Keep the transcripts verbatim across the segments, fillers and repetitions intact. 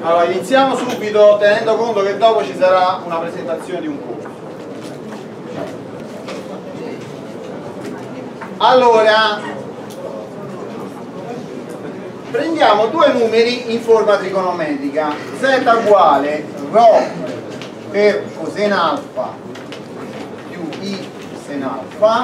Allora, iniziamo subito tenendo conto che dopo ci sarà una presentazione di un corso. Allora, prendiamo due numeri in forma trigonometrica, z uguale rho per coseno alfa più i sen alfa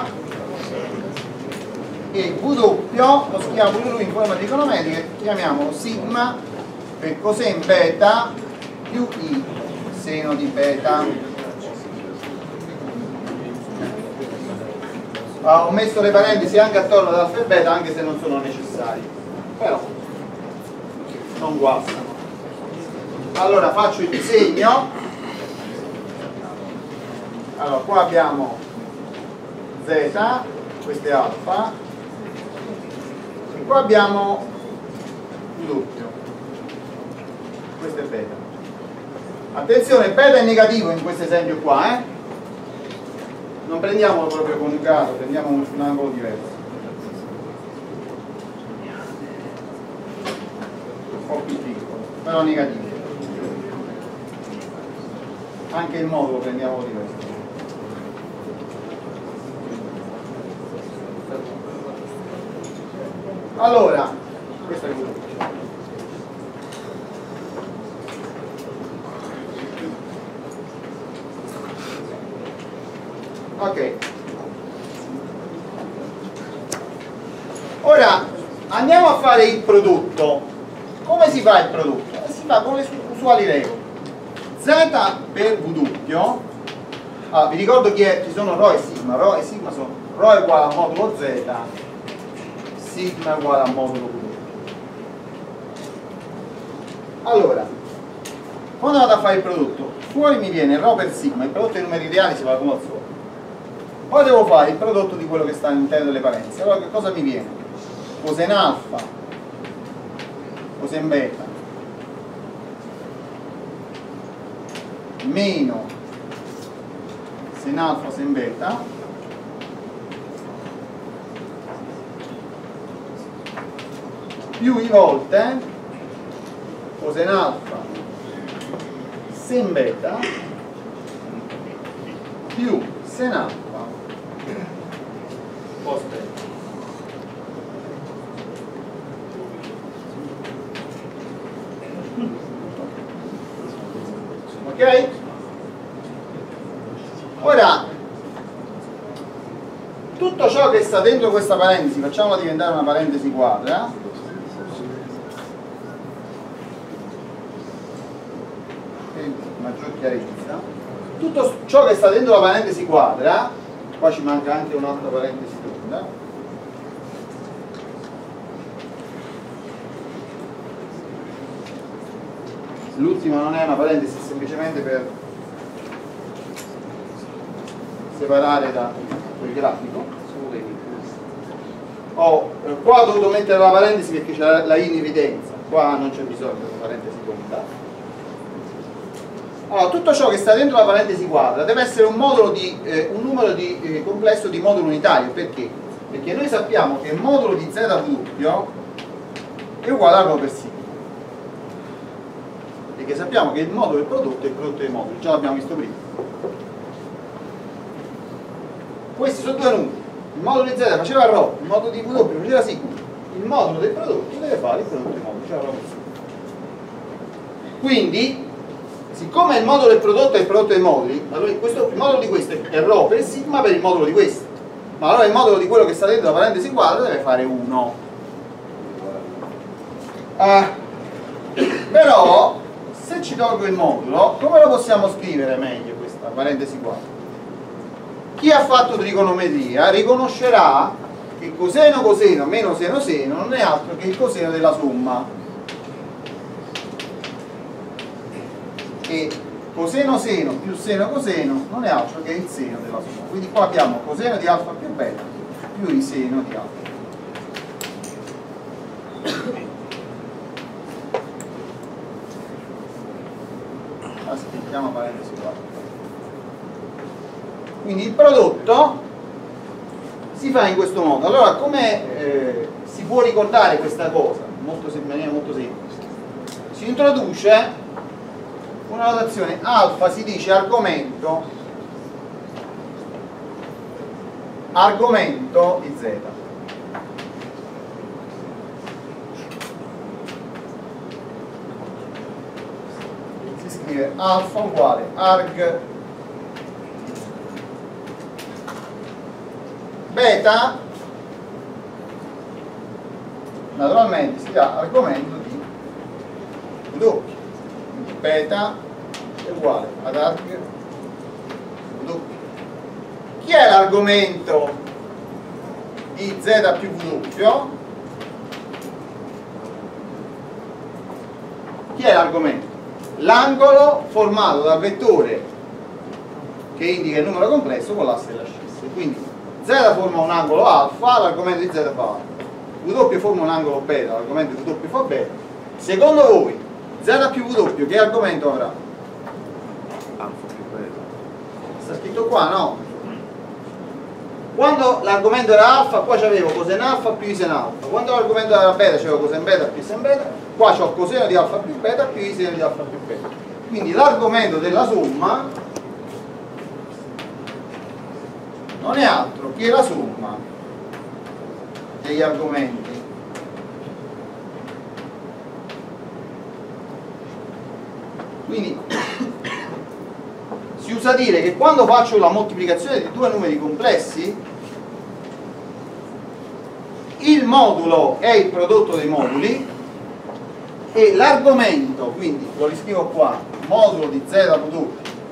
e w lo scriviamo pure lui in forma trigonometrica, chiamiamo sigma per coseno beta più i seno di beta. Ah, ho messo le parentesi anche attorno all'alfa e beta, anche se non sono necessarie, però non guastano. Allora faccio il disegno. Allora qua abbiamo z, questo è alfa, e qua abbiamo w, questo è beta. Attenzione, beta è negativo in questo esempio qua, eh? Non prendiamolo proprio coniugato, prendiamo un, un angolo diverso. Un po' più piccolo, però negativo. Anche il modulo prendiamo diverso. Allora, questo è il gruppo. Ok, ora andiamo a fare il prodotto. Come si fa il prodotto? Si fa con le usuali regole. Z per W, ah, vi ricordo che ci sono ρ e sigma. Ρ e sigma sono ρ è uguale a modulo Z, sigma è uguale a modulo W. Allora, quando vado a fare il prodotto, fuori mi viene ρ per sigma, il prodotto dei numeri reali si fa come al solito. Poi devo fare il prodotto di quello che sta all'interno delle parentesi. Allora che cosa mi viene? Coseno alfa, coseno beta, meno sen alfa, sen beta, più i volte coseno alfa, sen beta, più sen alfa, cos beta. Ok? Ora, tutto ciò che sta dentro questa parentesi, facciamola diventare una parentesi quadra, per maggior chiarezza, tutto ciò che sta dentro la parentesi quadra, qua ci manca anche un'altra parentesi tonda, l'ultima non è una parentesi, è semplicemente per separare da quel grafico. Oh, qua ho dovuto mettere la parentesi perché c'è la i in evidenza, qua non c'è bisogno di una parentesi tonda. Allora, tutto ciò che sta dentro la parentesi quadra deve essere un, modulo di, eh, un numero di, eh, complesso di modulo unitario. Perché? Perché noi sappiamo che il modulo di zw è uguale a rho per sigma. Perché sappiamo che il modulo del prodotto è il prodotto dei moduli, già l'abbiamo visto prima. Questi sono due numeri. Il modulo di z faceva rho, il modulo di w faceva sigma. Il modulo del prodotto deve fare il prodotto dei moduli, cioè rho per sigma. Quindi, siccome il modulo del prodotto è il prodotto dei moduli, allora questo, il modulo di questo è rho per sigma per il modulo di questo. Ma allora il modulo di quello che sta dentro la parentesi quadra deve fare uno. Uh, però, se ci tolgo il modulo, come lo possiamo scrivere meglio questa parentesi quadra? Chi ha fatto trigonometria riconoscerà che coseno coseno meno seno seno non è altro che il coseno della somma. E coseno seno più seno coseno non è altro che il seno della somma. Quindi qua abbiamo coseno di alfa più beta più il seno di alfa. Aspettiamo parentesi qua. Quindi il prodotto si fa in questo modo. Allora, come eh, si può ricordare questa cosa? Molto, in maniera molto semplice. si introduce una notazione alfa, si dice argomento argomento di z. Si scrive alfa uguale arg beta, naturalmente si dà argomento di W, beta è uguale ad arg W. Chi è l'argomento di z più W? Chi è l'argomento? L'angolo formato dal vettore che indica il numero complesso con l'asse dell'ascissa. Quindi z forma un angolo alfa, l'argomento di z fa alfa. W forma un angolo beta, l'argomento di W fa beta. Secondo voi z più W che argomento avrà? Alfa più beta. Sta scritto qua, no? Quando l'argomento era alfa, qua c'avevo coseno alfa più iseno alfa. Quando l'argomento era beta, c'avevo coseno beta più iseno beta. Qua c'ho coseno di alfa più beta più iseno di alfa più beta. Quindi l'argomento della somma non è altro che la somma degli argomenti. Quindi si usa dire che quando faccio la moltiplicazione di due numeri complessi, il modulo è il prodotto dei moduli e l'argomento, quindi lo riscrivo qua, modulo di zw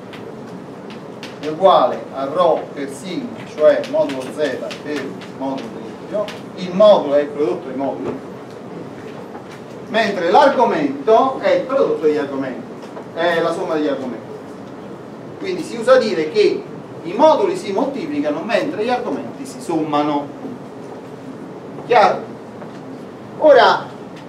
è uguale a ρ per sigma, cioè modulo z per modulo W, il modulo è il prodotto dei moduli, mentre l'argomento è il prodotto degli argomenti, è la somma degli argomenti. Quindi si usa dire che i moduli si moltiplicano mentre gli argomenti si sommano. Chiaro? Ora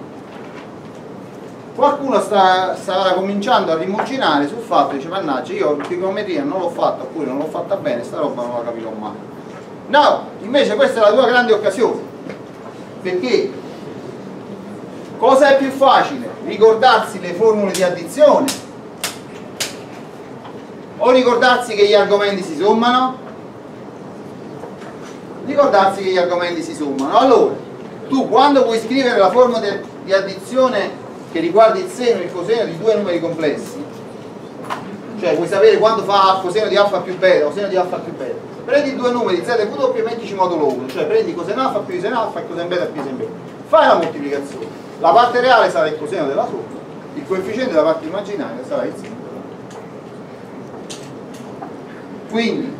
qualcuno sta, sta cominciando a rimuginare sul fatto, dice mannaggia, io trigonometria non l'ho fatta oppure non l'ho fatta bene, sta roba non la capirò mai. No, invece questa è la tua grande occasione, perché cosa è più facile? Ricordarsi le formule di addizione o ricordarsi che gli argomenti si sommano? Ricordarsi che gli argomenti si sommano. Allora, tu quando vuoi scrivere la formula di addizione che riguarda il seno e il coseno di due numeri complessi, cioè vuoi sapere quando fa coseno di alfa più beta o seno di alfa più beta, prendi due numeri z e w e mettici modulo uno, cioè prendi coseno alfa più iseno alfa e coseno beta più iseno beta, fai la moltiplicazione, la parte reale sarà il coseno della somma, il coefficiente della parte immaginaria sarà il seno. Quindi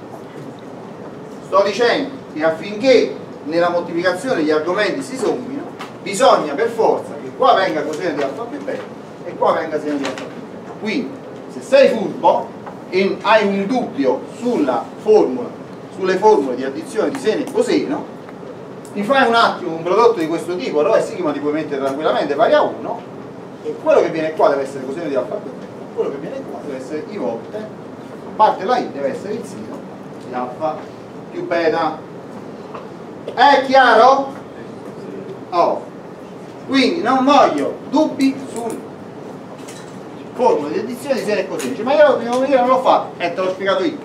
sto dicendo che affinché nella moltiplicazione gli argomenti si sommino bisogna per forza che qua venga coseno di alfa più beta e qua venga seno di alfa più beta. Quindi se sei furbo e hai un dubbio sulla formula, sulle formule di addizione di seno e coseno, ti fai un attimo un prodotto di questo tipo, rho e sigma ti puoi mettere tranquillamente pari a uno e quello che viene qua deve essere coseno di alfa più beta, quello che viene qua deve essere i volte, a parte la i deve essere il seno di alfa più beta. È chiaro? Oh. Quindi non voglio dubbi su formule di addizione di seno e coseno. Dice, ma io prima non l'ho fatto e te l'ho spiegato io.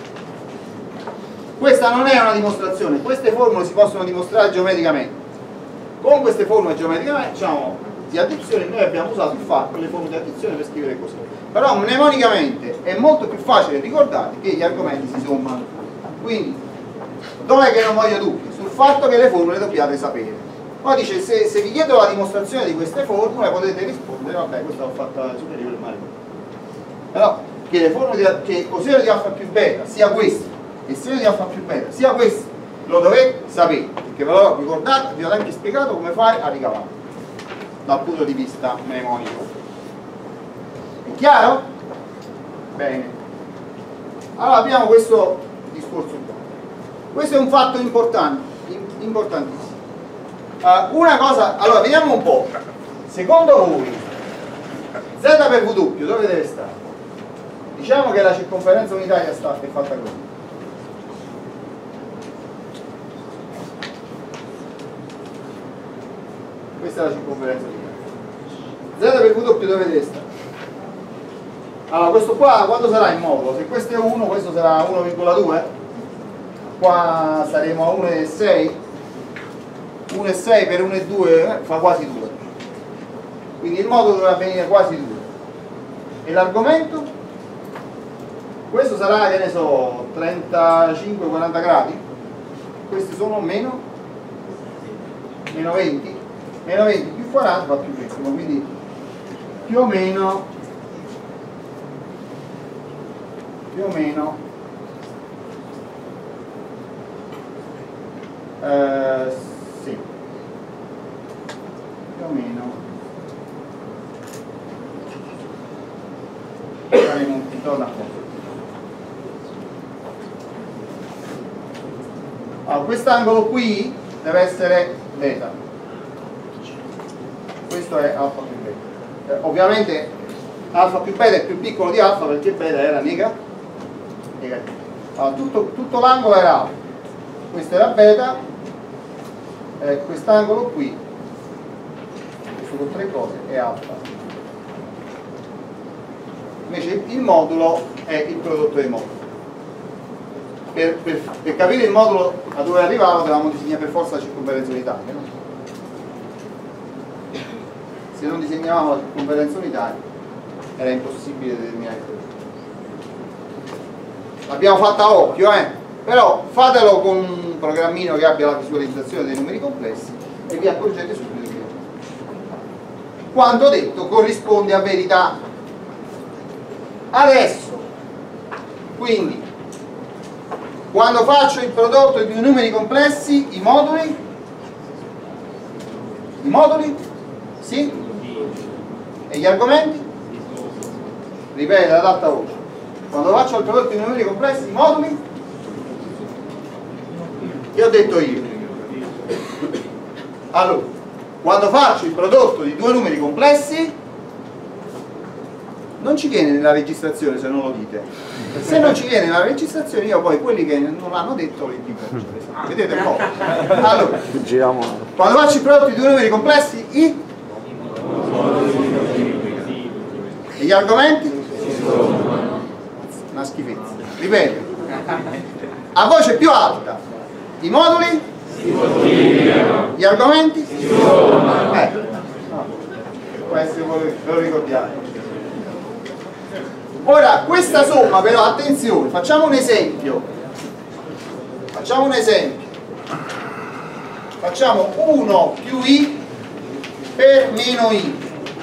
Questa non è una dimostrazione, queste formule si possono dimostrare geometricamente. Con queste formule geometricamente, diciamo, di addizione noi abbiamo usato il fatto le formule di addizione per scrivere così. Però mnemonicamente è molto più facile ricordare che gli argomenti si sommano. Quindi, dov'è che non voglio dubbi? Sul fatto che le formule dobbiate sapere. Poi dice, se, se vi chiedo la dimostrazione di queste formule potete rispondere, vabbè, questa l'ho fatta superiore male. Però, che le formule di, che coseno di alfa più beta sia questo, e seno di alfa più beta sia questo, lo dovete sapere, perché ve l'ho ricordato, vi ho anche spiegato come fare a ricavare, dal punto di vista mnemonico. È chiaro? Bene. Allora abbiamo questo discorso qua. Questo è un fatto importante, importantissimo. Uh, una cosa, allora vediamo un po', secondo voi z per w dove deve stare? Diciamo che la circonferenza unitaria sta, è fatta così, questa è la circonferenza unitaria, z per v dove sta? Allora questo qua quando sarà in modulo? Se questo è uno, questo sarà uno virgola due, qua saremo a uno virgola sei, uno virgola sei per uno virgola due eh, fa quasi due, quindi il modulo dovrà venire quasi due. E l'argomento? Questo sarà, che ne so, trentacinque quaranta gradi, questi sono meno, meno venti, meno venti più quaranta fa più venti, quindi più o meno, più o meno, eh, sì, più o meno, faremo intorno a questo. Allora, quest'angolo qui deve essere beta, questo è alfa più beta, eh, ovviamente alfa più beta è più piccolo di alfa perché beta era nega, negativo. Allora, tutto, tutto l'angolo era alfa, questo era beta, eh, quest'angolo qui, questo con tre cose, è alfa. Invece il modulo è il prodotto dei moduli. Per, per, per capire il modulo a dove arrivava dovevamo disegnare per forza la circonferenza unitaria, no? Se non disegnavamo la circonferenza unitaria era impossibile determinare il prodotto. L'abbiamo fatta a occhio, eh? Però fatelo con un programmino che abbia la visualizzazione dei numeri complessi e vi accorgete subito che quanto detto corrisponde a verità. Adesso, quindi, quando faccio il prodotto di due numeri complessi, i moduli, i moduli, sì, e gli argomenti, ripeto ad alta voce, quando faccio il prodotto di due numeri complessi, i moduli, che ho detto io? Allora, quando faccio il prodotto di due numeri complessi, non ci viene nella registrazione se non lo dite. Se non ci viene nella registrazione io poi quelli che non l'hanno detto li dico. Vedete un po'? Allora, quando faccio i prodotti di due numeri complessi, i? E gli argomenti? Una schifezza. Ripeto. A voce più alta. I moduli? Gli argomenti? Eh. Può essere, ve lo ricordiate. Ora, questa somma però, attenzione, facciamo un esempio. Facciamo un esempio. Facciamo uno più i per meno i.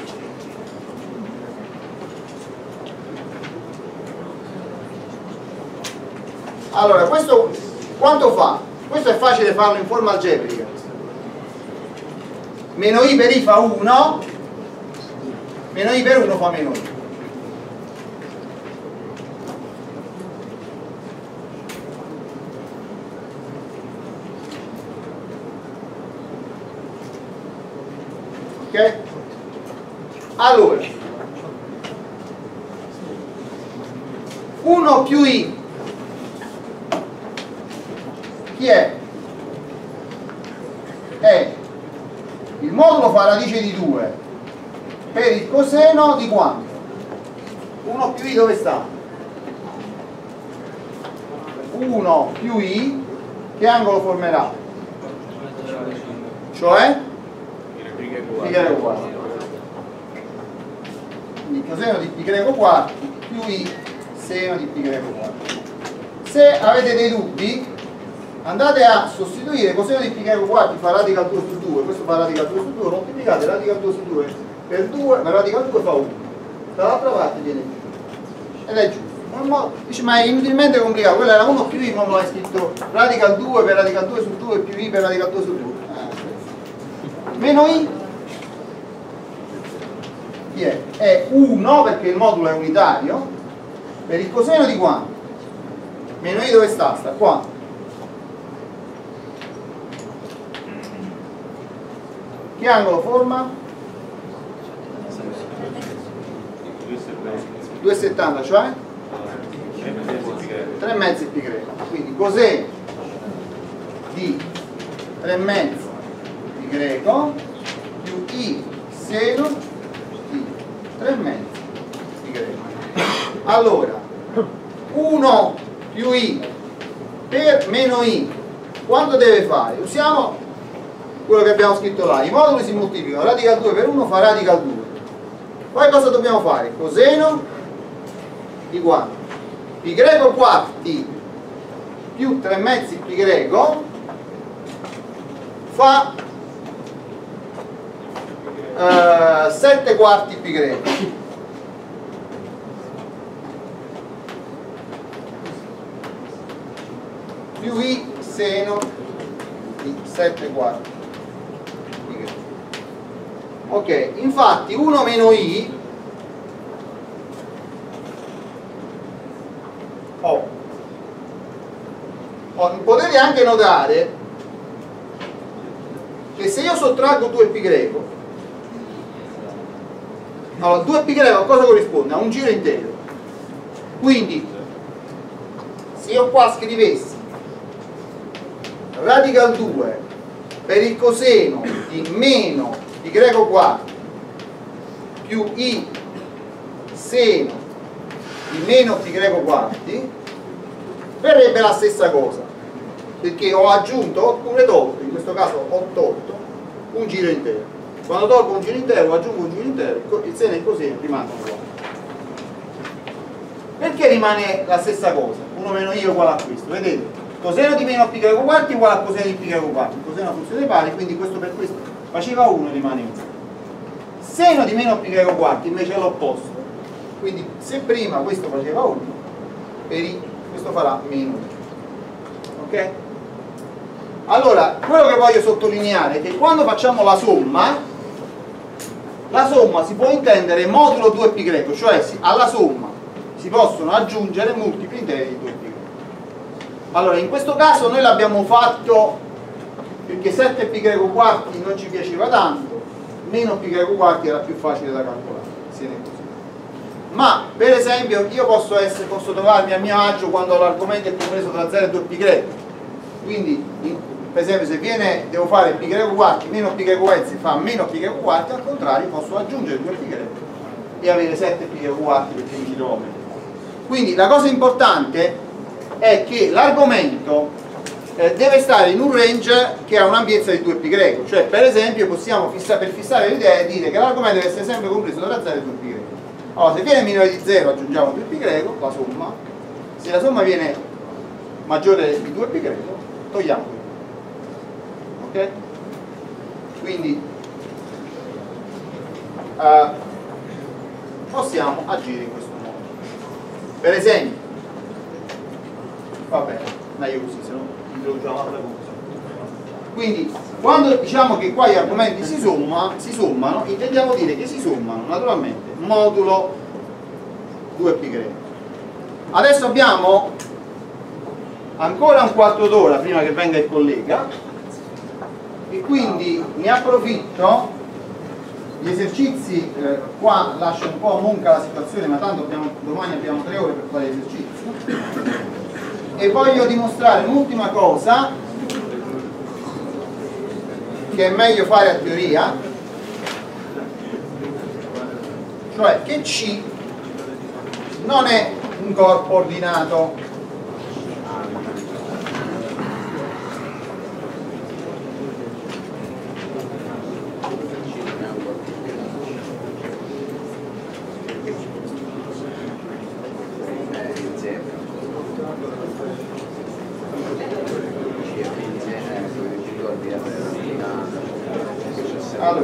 Allora, questo quanto fa? Questo è facile farlo in forma algebrica. Meno i per i fa uno, meno i per uno fa meno i. Ok? Allora, uno più i chi è? È il modulo fa radice di due per il coseno di quanto? uno più i dove sta? uno più i che angolo formerà? Cioè? Pi greco quarto. Quindi coseno di pi greco quarto più i seno di pi greco quarto. Se avete dei dubbi andate a sostituire coseno di pi greco quarto fa radical due su due, questo fa radical due su due, moltiplicate radical due su due per due, ma radical due fa uno, dall'altra parte viene giù ed è giusto. Dice ma è inutilmente complicato, quello era uno più i, non lo hai scritto radical due per radical due su due più i per radical due su due, ah, meno i chi è? È uno perché il modulo è unitario per il coseno di quanto? Meno i dove sta? Sta qua. Che angolo forma? due virgola settanta, cioè? tre mezzi pi greco. Quindi coseno di tre mezzi pi greco più i seno Allora, uno più i per meno i, quanto deve fare? Usiamo quello che abbiamo scritto là, i moduli si moltiplicano, radical due per uno fa radical due. Poi cosa dobbiamo fare? Coseno di quanto? Pi greco quarti più tre mezzi pi greco fa uh, sette quarti pi greco. Più i seno di sette quarti pi greco. Ok, infatti uno meno i oh, oh, potete anche notare che se io sottraggo due pi greco, allora due pi greco a cosa corrisponde? A un giro intero. Quindi se io qua scrivessi radical due per il coseno di meno pi greco quarti più i seno di meno pi greco quarti, verrebbe la stessa cosa, perché ho aggiunto oppure tolto, in questo caso ho tolto un giro intero. Quando tolgo un giro intero, aggiungo un giro intero, il seno e il coseno rimangono uguali. Perché rimane la stessa cosa? uno meno i uguale a questo, vedete? Coseno di meno pi greco quarti uguale a coseno di pi greco quarti, coseno è una funzione pari, quindi questo per questo faceva uno e rimane uno. Seno di meno pi greco quarti invece è l'opposto, quindi se prima questo faceva uno, per i questo farà meno uno. Ok? Allora, quello che voglio sottolineare è che quando facciamo la somma, la somma si può intendere modulo due pi greco, cioè alla somma si possono aggiungere multipli interi di due pi greco. Allora, in questo caso noi l'abbiamo fatto perché sette pi greco quarti non ci piaceva tanto, meno pi greco quarti era più facile da calcolare, se ne è così. Ma per esempio io posso, essere, posso trovarmi a mio agio quando l'argomento è compreso tra zero e due pi greco, quindi per esempio se viene, devo fare pi greco quarti meno pi greco quarti, fa meno pi greco quarti, al contrario posso aggiungere due pi greco e avere sette pi greco quarti perché mi ci trovo meglio. Quindi la cosa importante è che l'argomento eh, deve stare in un range che ha un'ampiezza di due pi greco, cioè per esempio possiamo fissa, per fissare l'idea dire che l'argomento deve essere sempre compreso tra zero e due pi greco. Allora se viene minore di zero aggiungiamo due pi greco, la somma, se la somma viene maggiore di due pi greco togliamo due. Ok? Quindi eh, possiamo agire in questo modo. Per esempio, va bene, meglio così, se no introduciamo altre cose. Quindi, quando diciamo che qua gli argomenti si, somma, si sommano, intendiamo dire che si sommano naturalmente modulo due pi greco. Adesso abbiamo ancora un quarto d'ora prima che venga il collega e quindi ne approfitto. Gli esercizi, eh, qua lascio un po' monca la situazione, ma tanto abbiamo, domani abbiamo tre ore per fare gli esercizi. E voglio dimostrare un'ultima cosa che è meglio fare a teoria, cioè che C non è un corpo ordinato. Allora,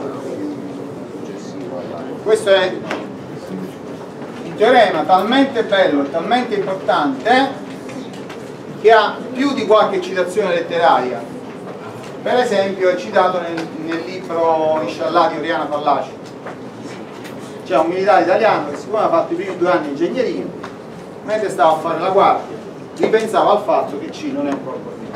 questo è un teorema talmente bello e talmente importante che ha più di qualche citazione letteraria. Per esempio è citato nel, nel libro Inshallah di Oriana Fallaci. C'è un militare italiano che siccome ha fatto i primi due anni di ingegneria, mentre stava a fare la guardia ripensava al fatto che C non è un corpo ordinato.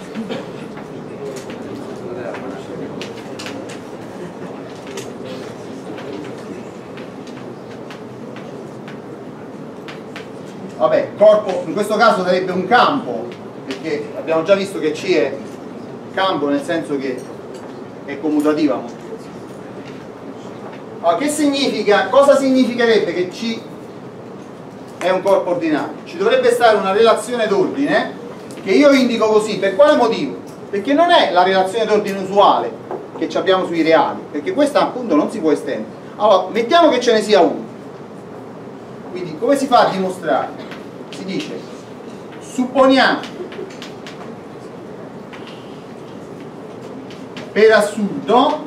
Vabbè, corpo in questo caso sarebbe un campo, perché abbiamo già visto che C è campo nel senso che è commutativa. Allora, che significa? Cosa significherebbe che C è un corpo ordinario. Ci dovrebbe stare una relazione d'ordine che io indico così. Per quale motivo? Perché non è la relazione d'ordine usuale che abbiamo sui reali, perché questa appunto non si può estendere. Allora, mettiamo che ce ne sia uno. Quindi come si fa a dimostrare? Si dice, supponiamo per assurdo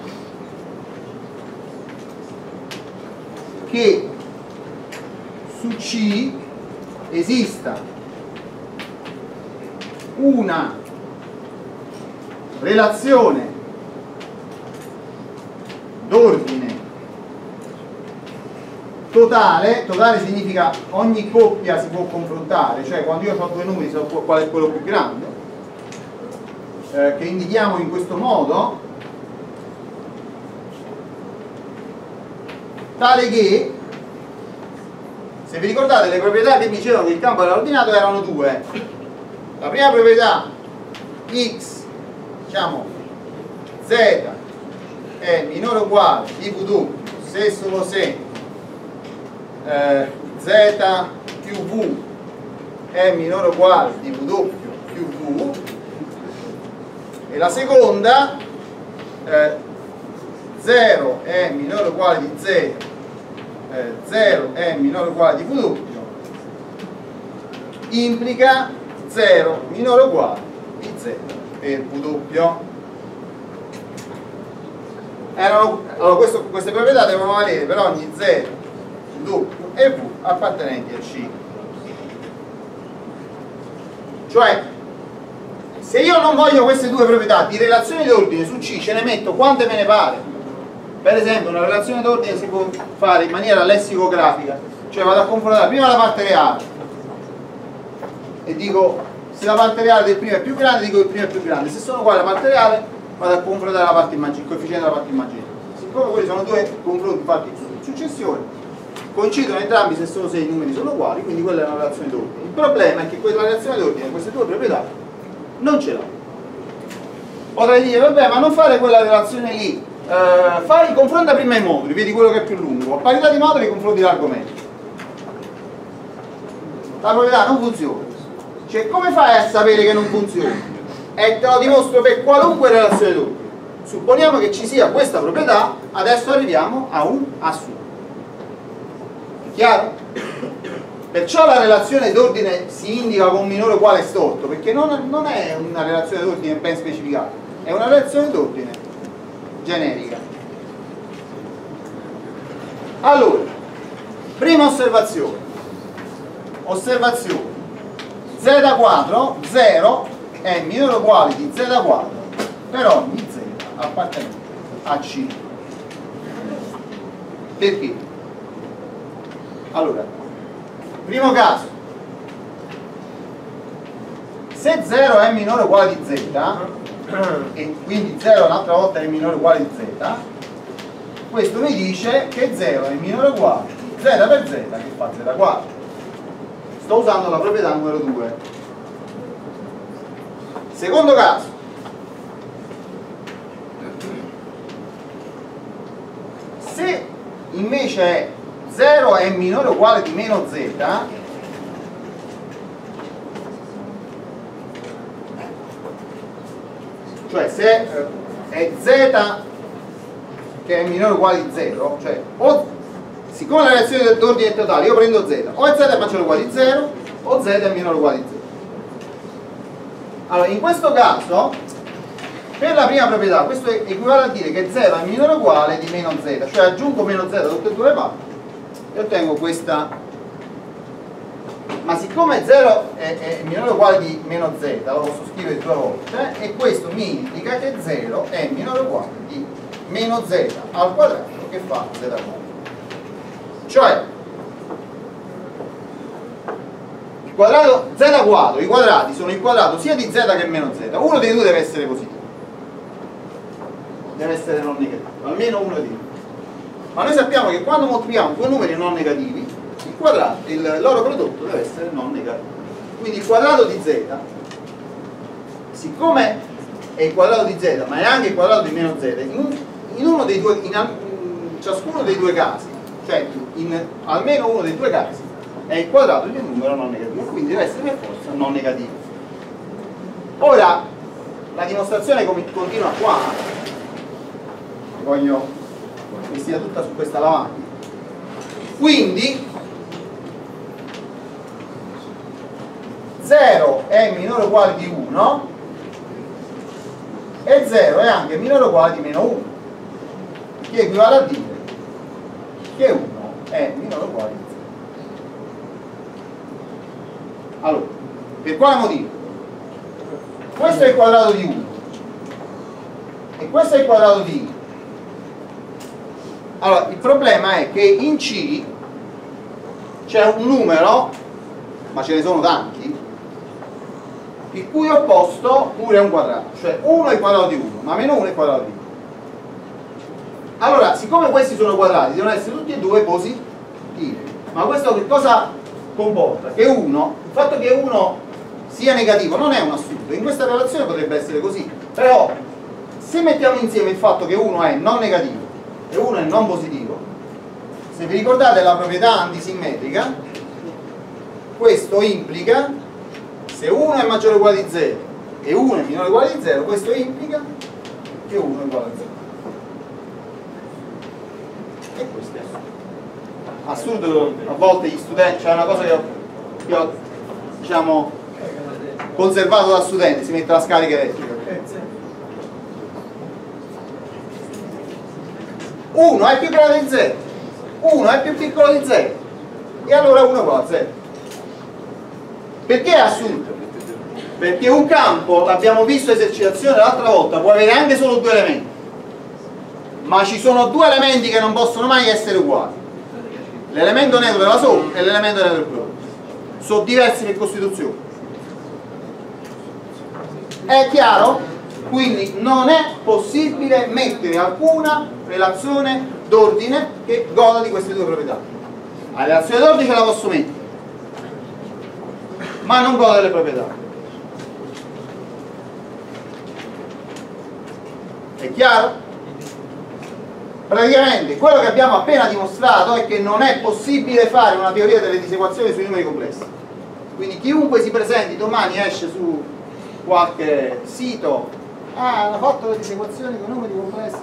che su C esista una relazione d'ordine totale. Totale significa ogni coppia si può confrontare, cioè quando io ho due numeri so qual è quello più grande, eh, che indichiamo in questo modo, tale che, se vi ricordate, le proprietà che mi dicevano che il campo era ordinato erano due. La prima proprietà, x, diciamo z è minore o uguale di v se e solo se eh, z più v è minore o uguale di v più v, e la seconda, eh, zero è minore o uguale di z, eh, zero è minore o uguale di v, implica zero minore o uguale di z per v. Erano, allora questo, queste proprietà devono valere per ogni z, w e v appartenenti a C. Cioè, se io non voglio queste due proprietà di relazioni d'ordine su C, ce ne metto quante me ne pare. Per esempio, una relazione d'ordine si può fare in maniera lessicografica, cioè vado a confrontare prima la parte reale e dico, se la parte reale del primo è più grande, dico che il primo è più grande. Se sono uguali alla parte reale, vado a confrontare la parte immaginaria, il coefficiente della parte immaginaria. Siccome quelli sono due confronti fatti in successione, coincidono entrambi se solo se i numeri sono uguali, quindi quella è una relazione d'ordine. Il problema è che quella relazione d'ordine, queste due proprietà, non ce l'ha. Potrei dire, vabbè, ma non fare quella relazione lì, eh, fai, confronta prima i moduli, vedi quello che è più lungo, a parità di moduli confronti l'argomento. La proprietà non funziona. Cioè, come fai a sapere che non funziona? E te lo dimostro per qualunque relazione d'ordine. Supponiamo che ci sia questa proprietà, adesso arriviamo a un assoluto. È chiaro? Perciò la relazione d'ordine si indica con minore o uguale storto, perché non, non è una relazione d'ordine ben specificata, è una relazione d'ordine generica. Allora, prima osservazione. Osservazione. Z quadro, zero è minore o uguale di z quadro per ogni z appartenente a C. Perché? Allora, primo caso, se zero è minore o uguale di z e quindi zero un'altra volta è minore o uguale di z, questo mi dice che zero è minore o uguale di z per z che fa z quadro. Sto usando la proprietà numero due. Secondo caso, se invece zero è minore o uguale di meno z, cioè se è z che è minore o uguale di zero, cioè o siccome la relazione d'ordine è totale, io prendo z, o è z è maggiore o uguale di zero o z è minore o uguale di zero. Allora, in questo caso, per la prima proprietà, questo equivale a dire che zero è minore o uguale di meno z, cioè aggiungo meno z da tutte e due le parti e ottengo questa. Ma siccome zero è, è minore o uguale di meno z, lo posso scrivere due volte, e questo mi indica che zero è minore o uguale di meno z al quadrato che fa z quadrato. Cioè, il quadrato z quadro, i quadrati sono il quadrato sia di z che meno z. Uno dei due deve essere positivo, deve essere non negativo, almeno uno dei due. Ma noi sappiamo che quando moltiplichiamo due numeri non negativi, il quadrato, il loro prodotto deve essere non negativo. Quindi il quadrato di z, siccome è il quadrato di z, ma è anche il quadrato di meno z, in, in uno dei due, in, in ciascuno dei due casi, cioè in almeno uno dei due casi, è il quadrato di un numero non negativo, quindi deve essere per forza non negativo. Ora la dimostrazione continua qua, voglio che sia tutta su questa lavagna. Quindi zero è minore o uguale di uno e zero è anche minore o uguale di meno uno, che equivale a dire che uno è minore o uguale di zero. Allora, per quale motivo? Questo è il quadrato di uno e questo è il quadrato di i. Allora, il problema è che in C c'è un numero, ma ce ne sono tanti, il cui opposto pure è un quadrato, cioè uno è il quadrato di uno, ma meno uno è il quadrato di uno. Allora, siccome questi sono quadrati, devono essere tutti e due positivi. Ma questo che cosa comporta? Che uno, il fatto che uno sia negativo non è un assurdo, in questa relazione potrebbe essere così, però se mettiamo insieme il fatto che uno è non negativo e uno è non positivo, se vi ricordate la proprietà antisimmetrica, questo implica, se uno è maggiore o uguale di zero e uno è minore o uguale di zero, questo implica che uno è uguale a zero. E questo è assurdo. Assurdo, a volte gli studenti, c'è una cosa che ho, che ho diciamo conservato da studenti, si mette la scarica elettrica. uno è più grande di zero, uno è più piccolo di zero e allora uno è uguale a zero. Perché è assurdo? Perché un campo, l'abbiamo visto esercitazione l'altra volta, può avere anche solo due elementi, ma ci sono due elementi che non possono mai essere uguali: l'elemento neutro della somma e l'elemento neutro del prodotto. Sono diversi per costituzione. È chiaro? Quindi non è possibile mettere alcuna relazione d'ordine che goda di queste due proprietà. La relazione d'ordine ce la posso mettere, ma non goda delle proprietà. È chiaro? Praticamente quello che abbiamo appena dimostrato è che non è possibile fare una teoria delle disequazioni sui numeri complessi. Quindi chiunque si presenti domani esce su qualche sito, ah, hanno fatto le disequazioni con numeri complessi,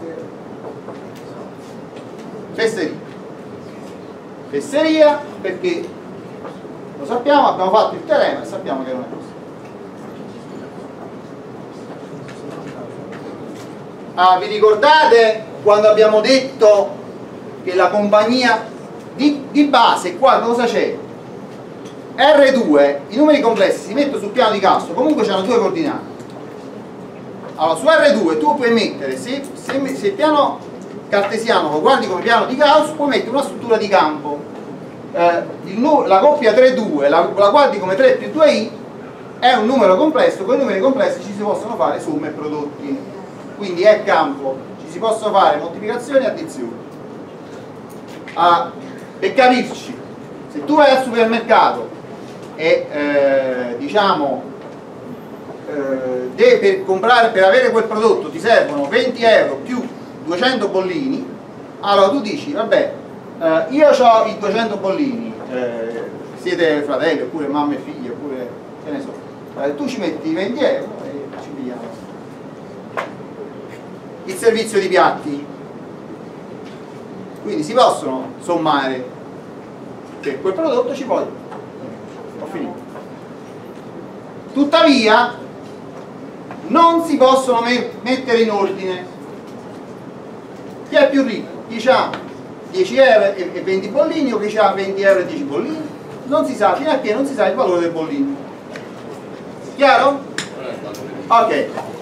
fesseria. Fesseria perché lo sappiamo, abbiamo fatto il teorema e sappiamo che non è così. Ah, vi ricordate quando abbiamo detto che la compagnia di, di base qua cosa c'è? R due, i numeri complessi si mettono sul piano di Gauss, comunque c'hanno due coordinate. Allora su R due tu puoi mettere, se, se, se il piano cartesiano lo guardi come piano di Gauss, puoi mettere una struttura di campo. Eh, il, la coppia tre due la, la guardi come tre più due i, è un numero complesso, con i numeri complessi ci si possono fare somme e prodotti, quindi è campo, ci si possono fare moltiplicazioni e addizioni. Ah, per capirci, se tu vai al supermercato e eh, diciamo eh, de, per comprare, per avere quel prodotto ti servono venti euro più duecento bollini, allora tu dici vabbè, eh, io ho i duecento bollini, eh, siete fratelli oppure mamma e figli oppure che ne so, eh, tu ci metti venti euro e ci pigliamo il servizio di piatti, quindi si possono sommare per quel prodotto, ci puoi. Ho finito. Tuttavia non si possono mettere in ordine. Chi è più ricco? Chi ha dieci euro e venti bollini o chi ha venti euro e dieci bollini? Non si sa, fino a che non si sa il valore del bollino. Chiaro? Ok.